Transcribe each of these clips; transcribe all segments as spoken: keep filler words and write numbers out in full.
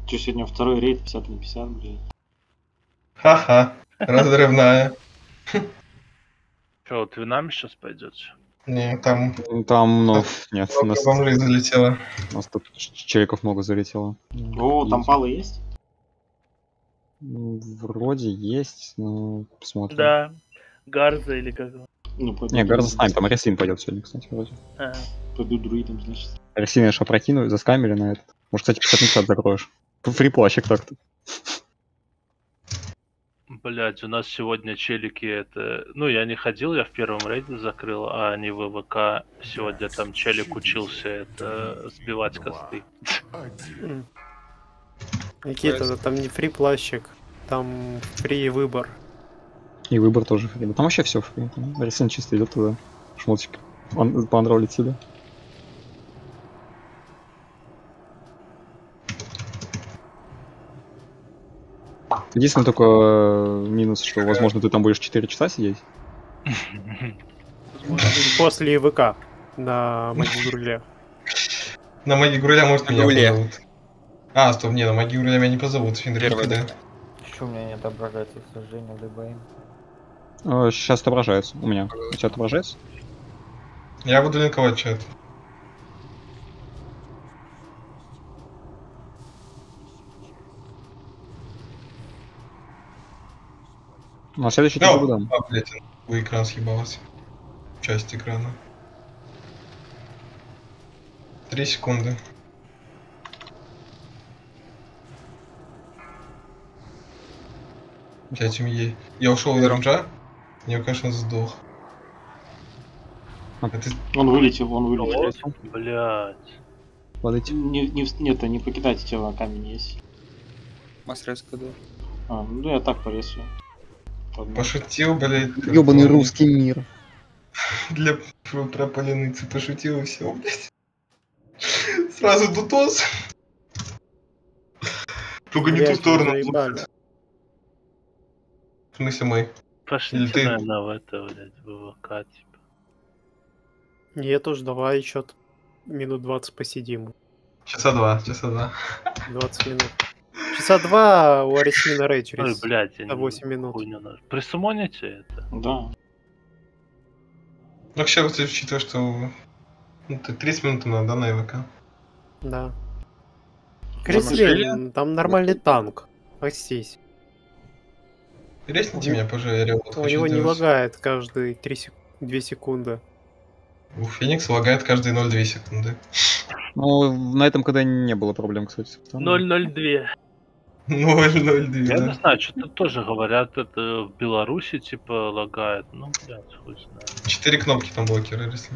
Че, сегодня второй рейд пятьдесят на пятьдесят, блядь. Ха-ха, разрывная. Че, вот винами сейчас пойдет? Не, там... Там, ну, нет, у нас, бомжей залетело. у нас тут челиков много залетело. О, Есть. там палы есть? Ну, вроде есть, но посмотрим. Да. Гарза или как его? Ну, пойду Не, Гарза с друидом. нами, там Реслин пойдет сегодня, кстати, вроде. А, Пойду друидом, значит. Реслин аж опрокинули, заскамили на этот. Может, кстати, пятьдесят на пятьдесят закроешь. Фри плащик так-то. блять, у нас сегодня челики это... Ну, я не ходил, я в первом рейде закрыл, а они в ВК. Сегодня там челик учился это сбивать косты. Никита, там не фри плащик, там фри выбор. И выбор тоже фри. Да там вообще все фри. Реслин чисто идет туда. Шмотик понравились тебе. Единственное только э, минус, что, возможно, ты там будешь четыре часа сидеть. После ИВК на магии Груля. На магии Груля, может, меня Груле. позовут. А, стоп, не, на магии Груля меня не позовут. Финдер, да. Еще у меня не отображается, к сожалению, ДБМ. Э, Сейчас отображается. У меня. У тебя отображается? Я буду линковать чат. Ну, а следующий Да, тебе дам. а, блядь, вы экран съебался. Часть экрана. Три секунды. Блять, я, я ушел из ранжа, я, конечно, сдох. А. А ты... Он вылетел, он вылетел. Блять. Падайте. Не, не, в- нет, не покидайте тело, камень есть. Мастерска, да. А, ну я так порисую. Ладно. Пошутил, блядь. Ёбаный русский мир. Для про, про поляныцы пошутил и все, блядь. Сразу дутос. Только не ту Блядь, сторону. заебали. В смысле мы? Или Пошлите, ты- наверное, в это, блядь, в ВК, типа. Нет уж, давай еще минут двадцать посидим. Часа два, часа два. двадцать минут. Часа два у Аресмина Рэй Ой, через блядь, я на восемь минут. хуйню нажал. Присумоните это? Да. Ну, вообще, вот учитывая, что... Ну, ты тридцать минут надо, да, на ИВК? Да. Креслин, там нормальный танк. Простись. Резните меня, позже, я реал У него не лагает каждые две секунды. У Феникса лагает каждые ноль целых две секунды. Ну, на этом когда не было проблем, кстати. Там- ноль ноль два. ноль целых две, Я да? не знаю, что-то тоже говорят, это в Беларуси, типа, лагает. Ну, блядь, хуй знает. Четыре кнопки там блокируют, если...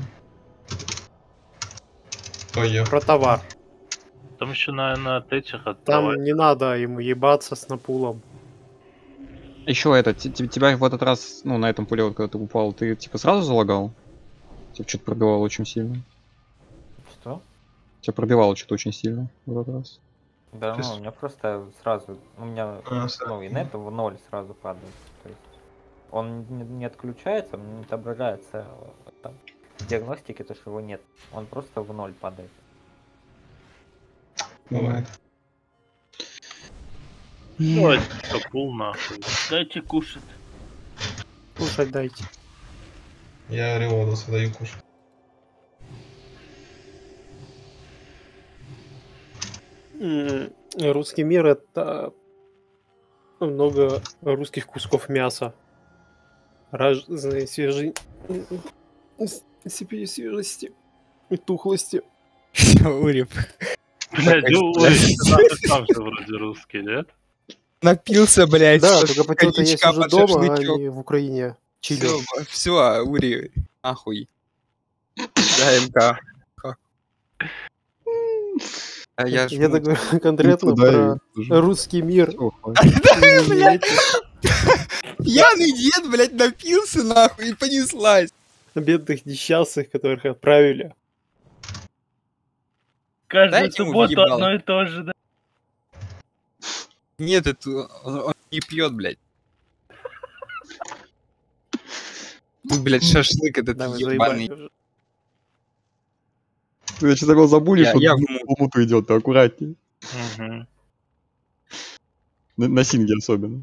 То я. Про товар. Там еще, наверное, от этих Там отдавать. не надо ему ебаться с напулом. Еще это, т- т- тебя в этот раз, ну, на этом пуле, вот, когда ты упал, ты типа сразу залагал? Тебя что-то пробивало очень сильно. Что? Тебя пробивало что-то очень сильно в этот раз. Да, То ну, есть- у меня просто сразу, у меня, А, сразу. ну, инет в ноль сразу падает. То есть он не, не отключается, не отображается э, там, в диагностике, то, что его нет. Он просто в ноль падает. Бывает. Давайте, капул нахуй. Дайте кушать. Кушать дайте. Я Реодоса даю кушать. М, Русский мир это много русских кусков мяса. Разные свежи... степени свежести и тухлости. Урив. Блядь, ну, ой, ты сам же вроде русский, нет? Напился, блядь. Да, что только почему-то я коньячка сижу под дома, а шашлычок. не в Украине. Чили. Все, все, Ури, нахуй. Да, МК. Как? А я ж... Я так говорю конкретно Туда про и тоже. русский мир. Всё, хватит. Блядь, Пьяный дед, блядь, напился, нахуй, и понеслась. бедных несчастных, которых отправили. Каждую Дайте ему субботу въебало. одно и то же, да? Нет, это он, он не пьет, блядь. Тут, блядь, шашлык этот Да, вы ебаный. заебали уже. Ты сейчас такого забулишь, Я- он я в в мут. муту идет, ты аккуратней. Угу. На, на синге особенно.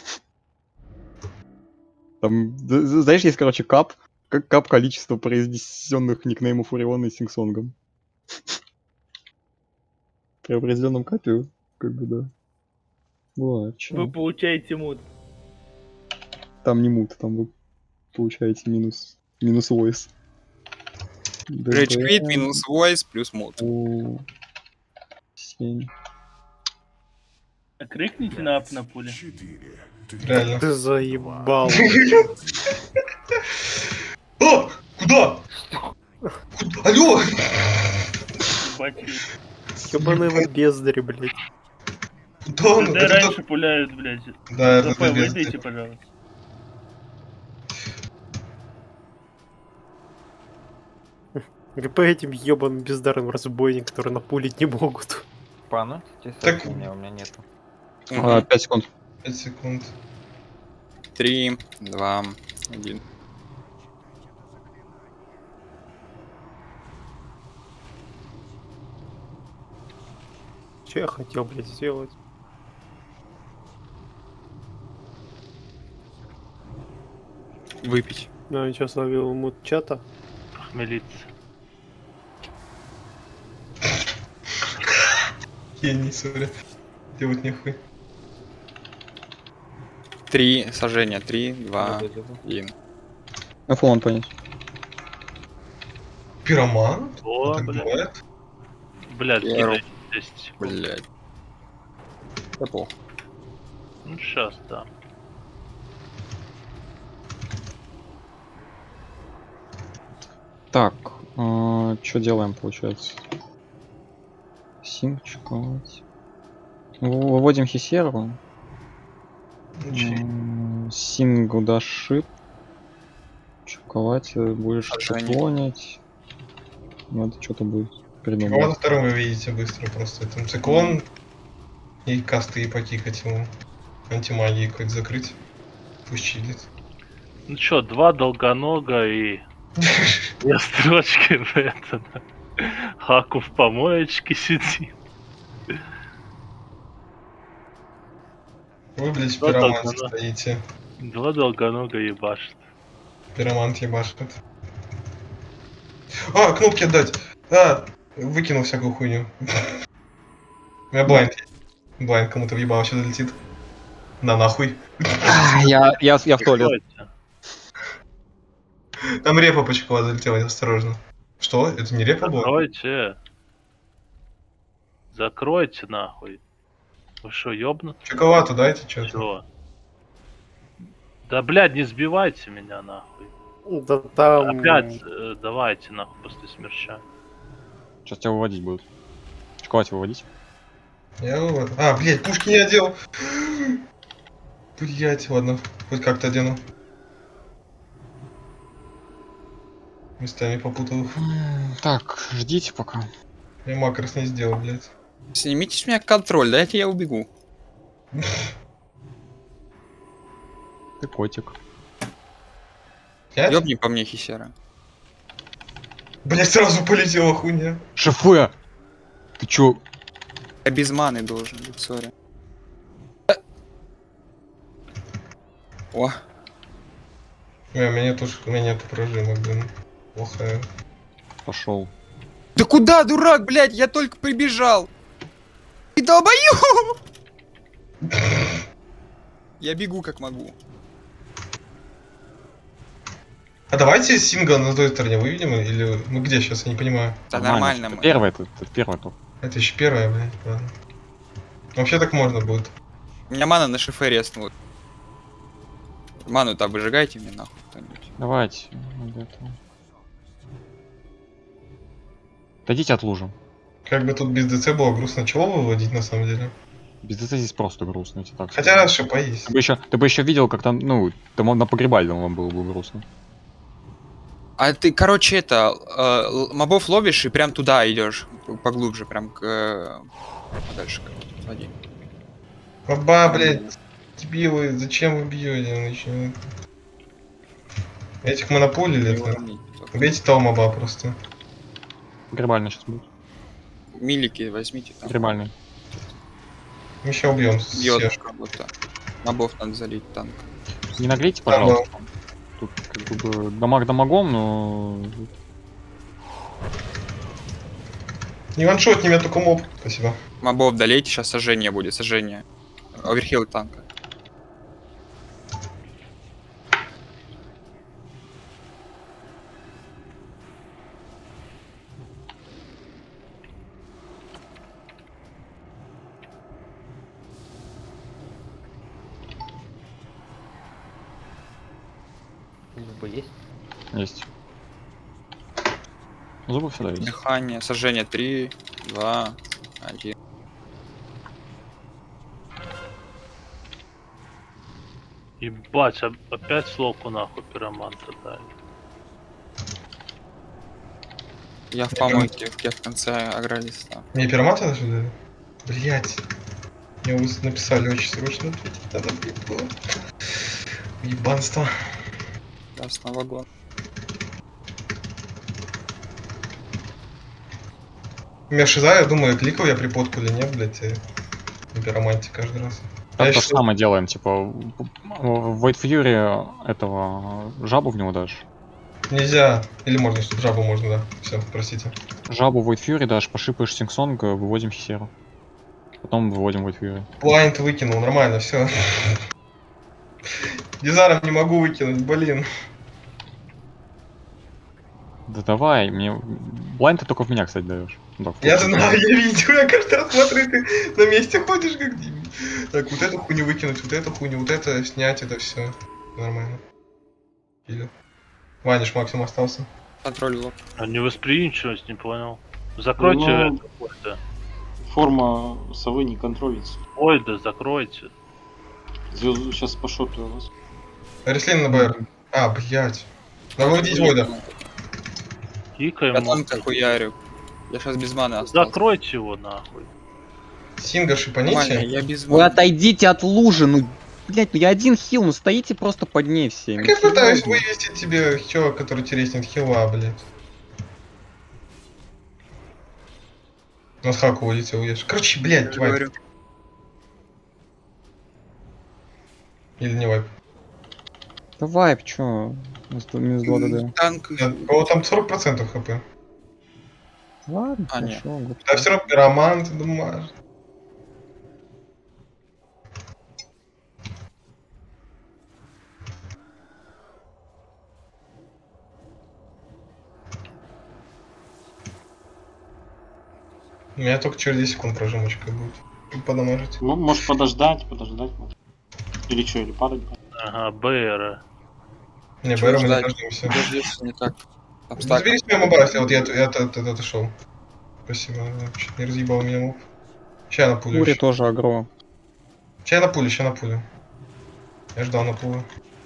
Там, знаешь, есть, короче, кап, кап количество произнесенных никнеймов Ориона и Сингсонгом. При определенном капе, как бы, да. Вот, чё. Вы получаете мут. Там не мут, там вы получаете минус, минус войс. Rage quit минус voice плюс мод. семь. А крикните на ап на пуле. Реально. Ты заебал. О! Куда? Куда? Алло! Ёбаные вы бездари, блядь. Куда он? Да Это раньше кто? пуляют, блядь. Да, это ЗП, ты без- выйдите, пожалуйста. По этим ёбаным бездарным разбойникам, которые напулить не могут. Пану, Так- у меня, у меня нету. А, пять секунд. пять секунд. Три, два, один. Че я хотел, блядь, сделать? Выпить. Ну, я сейчас ловил мут чата. Похмелиться. Гений, сори. Делать нехуй. Три сожжения. Три, два, один. Ну, фон понять. Пироман? О, Так блядь. бывает? Блядь, Первый. кидай десять секунд. Блять. Да похуй. Ну сейчас, да. Так, что делаем, получается? Синг, чекать. Выводим Хисеру. Чей? М, Сингу дашит. Чековать, э, будешь Сожжение. чеклонить. Надо что-то будет Кого на придумать. втором вы видите быстро просто. Там циклон и касты и потикать ему. Антимагии какой-то закрыть. Пусть чилит. Ну чё, два долгонога и... Я строчки в это... да. Хаку в помоечке сидит. Вы, блядь, Да, пироман да, да. стоите. Два долгонога ебашит. Пиромант ебашит. А, кнопки отдать. А, выкинул всякую хуйню. У меня блайнд есть. Блайнд кому-то въебал, сейчас залетит. На нахуй. Я, я, я в туалет. Закройте. Там репа по чекова залетела, осторожно. Что? Это не репа была? Закройте. Закройте нахуй. Вы шо, ёбнут? Чековату дайте что-то. Чего? Да блядь, не сбивайте меня нахуй. Да там... Опять э, давайте нахуй после смерча. Сейчас тебя выводить будут. Чековать выводить. Я вот. А, блядь, пушки не одел. Блять, ладно, хоть как-то одену. Местами попутал. Так, ждите пока. Я макрос не сделал, блядь. Снимите с меня контроль, дайте я убегу. Ты котик. Я? Ёбни по мне, Хисера. Блять, сразу полетела хуйня. Шефе! Ты чё? Я без маны должен быть, сори. О, Не, у меня нету, у меня нету прожима, блин. Плохая. Пошел. да куда, дурак, блядь, я только прибежал. Ты долбоёб! Я бегу как могу. А давайте сингл на той стороне выведем, или мы где сейчас, я не понимаю. Да нормально мы. Первый, это, это первый тур. Это еще первая, блядь, ладно. Вообще так можно будет. У меня мана на шифе реснула. Ману-то выжигайте мне нахуй кто-нибудь. Давайте. где-то. Дойдите от лужи. Как бы тут без ДЦ было грустно чего выводить на самом деле. Без ДЦ здесь просто грустно, эти так. Хотя раз шипа есть. Ты бы еще, ты бы еще видел, как там, ну, там на погребальном вам было бы грустно. А ты, короче, это, э, л- мобов ловишь и прям туда идешь, поглубже, прям к... Э, подальше, короче, отводи. Баба, блядь, дебилы, зачем вы бьете? Он еще... Этих монополили, Не это... урони. Убейте того моба просто. Погребальный сейчас будет. Милики возьмите там. Погребальный. Мы сейчас убьем. Бьет как-будто. Мобов надо залить танк. Не наглейте, пожалуйста. Тут как бы дамаг дамагом, но... Не ваншот, не меня только моб. Спасибо. Мобов долейте, сейчас сожжение будет, сожжение. Оверхилл танка. Зубы есть? Есть. Зубы всегда есть. Дыхание, сожжение три, два, один. Ебать, а- опять слоку нахуй пироманта дали. Я в помойке, я в конце агролиста. Мне пиромата даже дали? Блять. Мне вы написали очень срочно. Надо было. Ебанство. Ясно, вагон. У меня шиза, я думаю, кликал я приподку или нет, блять, на пироманте каждый раз. Так Я то щас- же самое делаем, типа, в Void Fury этого жабу в него дашь. Нельзя. Или можно, чтобы жабу можно, да. Все, простите. Жабу Void Fury дашь, пошипаешь Сингсонг, выводим Хисеру. Потом выводим Void Fury. Блайнд выкинул, нормально, все. Дизаром не могу выкинуть, блин. Да давай, мне... Блайнд ты только в меня, кстати, даешь. Да, в Я тот же. знаю, я видел, я каждый раз смотрю, ты на месте ходишь как дебил. Так, вот эту хуйню выкинуть, вот эту хуйню, вот это снять, это все. Нормально. Или... Ваниш максимум остался. Контроль лоб. А невосприимчивость, не понял. Закройте Ну, это, ой, да. Форма совы не контролится. Ой, да закройте. Звезду сейчас по шоту у вас. Реслин на БР. А, блять. Надо выводить Войда. Кикаем. Я он. танка хуярю. Я сейчас без маны остался. Закройте его нахуй. Синга Нормально, шипаните. я без Вы маны. отойдите от лужи, ну, блять, ну я один хил, ну стоите просто под ней все. Так я пытаюсь вывести тебе чувак, который тереснет хила, блять. На хаку улетел, ешь. Короче, Я блять, же вайп. говорю. Или не вайп. Давай, чё? Минус два ДД. Танк. Нет, у кого там сорок процентов хп. Ладно, А, нет. хорошо. Да все равно пироман, ты думаешь. У меня только через десять секунд прожимочка будет. Подамажить. Ну, может подождать, подождать. может. Или что, или падать. Ага, БР. Не, Чего Бэра мы не ждать? дождемся. Подожди, что не так. Там стак. Забери себе моба, если вот я, я, я, я, я отошел. Спасибо, да, чуть не разъебал меня моб. Ща я на пулю. Ури ещё. тоже агро. Ща я на пулю, ща на пулю. Я ждал на пулю.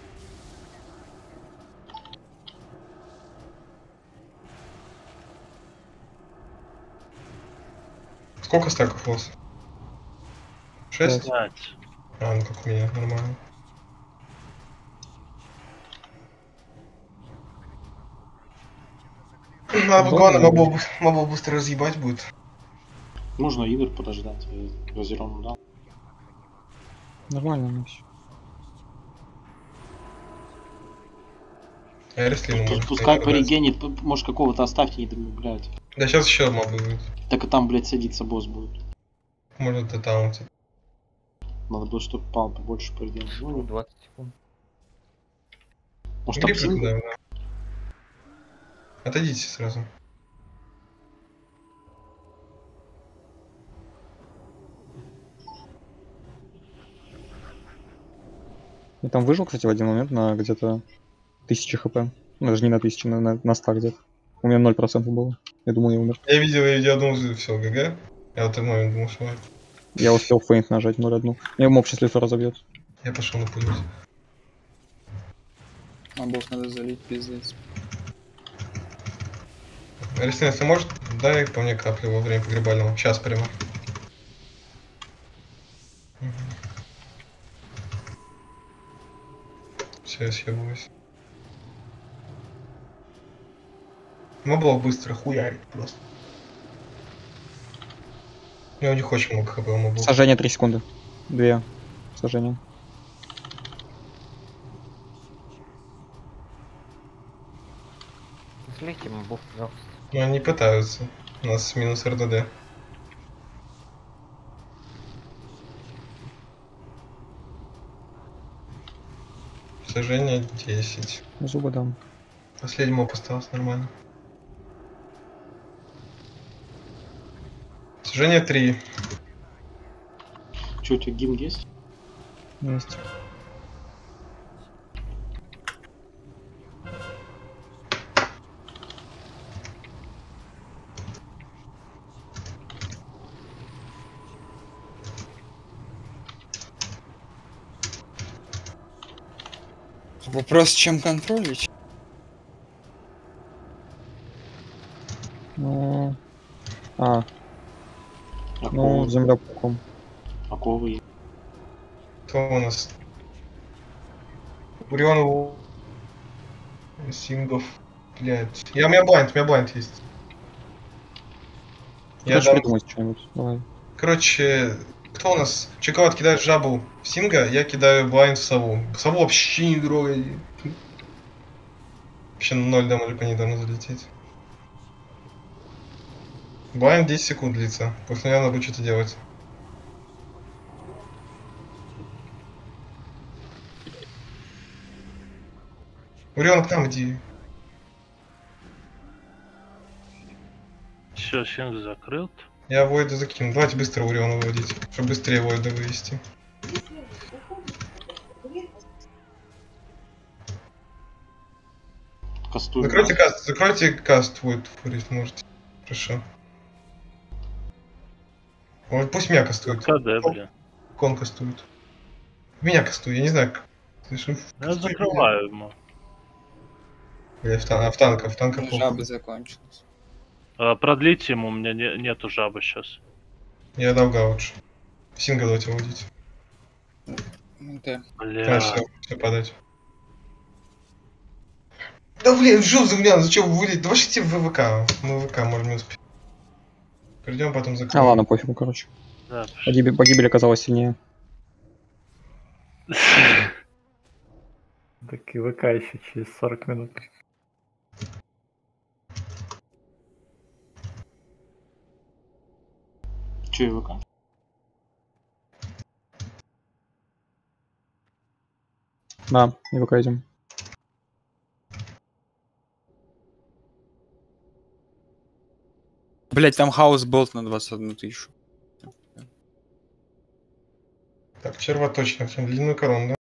Сколько стаков у вас? Шесть? Пять. А, ну как у меня, нормально. Надо будет, главное, мобов, мобов быстро разъебать будет. Нужно Ивер подождать. Я Розерону дал. Нормально, ну всё. А Реслину Пу- может Пускай подождать. порегенит, п- может какого-то оставьте, не думаю, блядь. Да сейчас еще мобы будет. Так и там, блядь, садиться босс будет. Может это таунти. Надо было, чтобы пал побольше порегенит. Ну, двадцать секунд. может там Грипп, сингл? да, да. Отойдите сразу. Я там выжил, кстати, в один момент на где-то тысяча хп. Ну, даже не на тысячу, на, на, на ста где-то. У меня ноль процентов было. Я думал, я умер. Я видел, я видел одну, все, ГГ. Я в этот момент думал, что Я успел фейнт нажать ноль одну. Мне моб сейчас лицо разобьет. я пошел на пулю. Мобов надо залить, пиздец. Аристин, если может, дай по мне каплю во время погребального. Сейчас прямо. Все, я съебываюсь. Моблов быстро хуярит просто. Ну, у них очень много хп у мобов. Сожжение три секунды. Две. Сожжения. Слейте мобов, пожалуйста. Ну, они пытаются. У нас минус РДД. Сожжение десять. Зубы дам. Последний моб остался нормально. Сожжение три. Че, у тебя гимн есть? Есть. Вопрос, чем контролить? Ну... А, ну, Оковы. землепуком. Оковы. Кто у нас? Урион Сингов. Блять. Я, у меня блайнд, у меня блайнд есть. Я Хочешь дам... придумать что-нибудь? Давай. Короче, кто у нас? Чековат кидает жабу в Синга, я кидаю блайнд в сову. Сову вообще не трогай. Вообще на ноль дамажа по ней должно залететь. Блайнд десять секунд длится. После него надо будет что-то делать. Урион, к нам иди. Все, Синг закрыт. Я Войда закину. Давайте быстро Уриона выводить, чтобы быстрее Войда вывести. Кастуем. Закройте каст, закройте каст, Войд фурить можете. Хорошо. Ой, пусть меня кастует. КД, блин. Кон кастует. Меня кастует, я не знаю как. Слышим? Я закрываю ему. Бля, в, тан- а в танка, в танка похуй. Жаба закончилась. А, продлите ему, у меня не- нету жабы сейчас. Я дал гауч. Синга давайте выводить. МТ. А, Бля. все, все падать. Да блин, жил за меня, зачем вылить? Да вообще в ВВК. Мы в ВВК можем не успеть. Придем, потом А закроем. ладно, пофигу, короче. Да, Погибель, погибель оказалась сильнее. Так и ВК еще через сорок минут. Че, ВК? Да, и ВК идем. Блять, там хаус болт на двадцать одну тысячу. Так, черва точно, длинную корону, да?